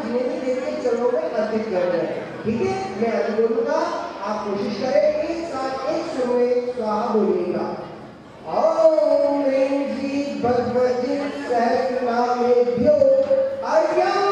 जितने भी देवी के चरणों में अर्पित कर रहे हैं। ठीक है, मैं अभी बोलूंगा, आप कोशिश करें एक साथ एक सुर में स्वाहा बोलिएगा। ओम ह्रीं श्री भगवती सहस्रनामेभ्यो अर्घ्यम्